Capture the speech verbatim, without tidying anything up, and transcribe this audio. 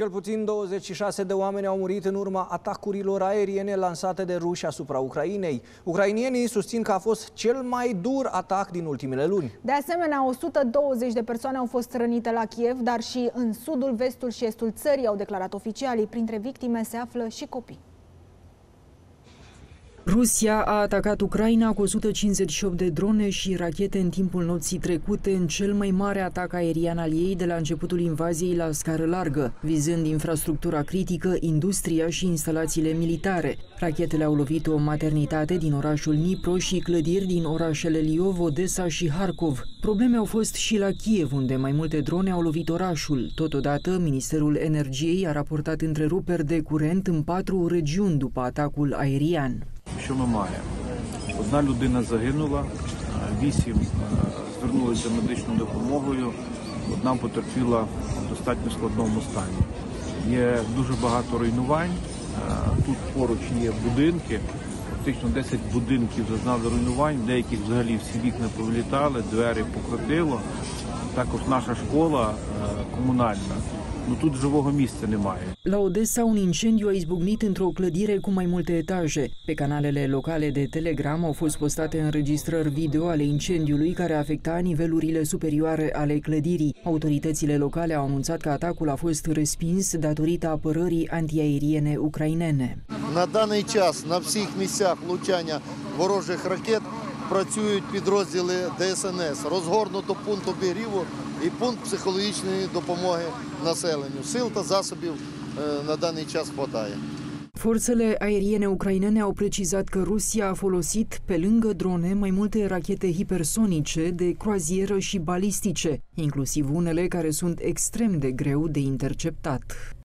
Cel puțin douăzeci și șase de oameni au murit în urma atacurilor aeriene lansate de ruși asupra Ucrainei. Ucrainienii susțin că a fost cel mai dur atac din ultimele luni. De asemenea, o sută douăzeci de persoane au fost rănite la Kiev, dar și în sudul, vestul și estul țării, au declarat oficialii. Printre victime se află și copii. Rusia a atacat Ucraina cu o sută cincizeci și opt de drone și rachete în timpul nopții trecute, în cel mai mare atac aerian al ei de la începutul invaziei la scară largă, vizând infrastructura critică, industria și instalațiile militare. Rachetele au lovit o maternitate din orașul Dnipro și clădiri din orașele Liov, Odessa și Harkov. Probleme au fost și la Kiev, unde mai multe drone au lovit orașul. Totodată, Ministerul Energiei a raportat întreruperi de curent în patru regiuni după atacul aerian. Що ми маємо? Одна людина загинула, вісім звернулися за медичною допомогою, одна потерпіла в достатньо складному стані. Є дуже багато руйнувань, тут поруч є будинки, фактично десять будинків зазнали руйнувань, в деяких взагалі всі вікна повилітали, двері покрутило. Також наша школа комунальна. Nu, тут живого місця немає. La Odessa, un incendiu a izbucnit într-o clădire cu mai multe etaje. Pe canalele locale de Telegram au fost postate înregistrări video ale incendiului care afecta nivelurile superioare ale clădirii. Autoritățile locale au anunțat că atacul a fost respins datorită apărării antiaeriene ucrainene. На даний час на всіх місцях влучання ворожих ракет працюють підрозділи ДСНС. Розгорнуто пункт обігріву і пункт психологічної допомоги населенню. Сил та засобів на даний час хватає. Forțele aeriene ucrainene au precizat că Rusia a folosit, pe lângă drone, mai multe rachete hipersonice, de croazieră și balistice, inclusiv unele care sunt extrem de greu de interceptat.